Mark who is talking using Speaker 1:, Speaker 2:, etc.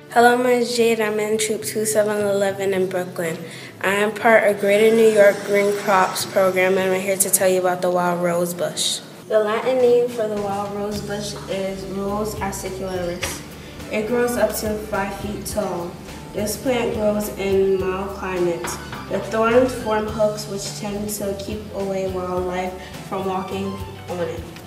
Speaker 1: Hello, my name is Jade. I'm in Troop 2711 in Brooklyn. I am part of Greater New York Green Crops program, and I'm here to tell you about the wild rose bush. The Latin name for the wild rose bush is Rose acicularis. It grows up to 5 feet tall. This plant grows in mild climates. The thorns form hooks which tend to keep away wildlife from walking on it.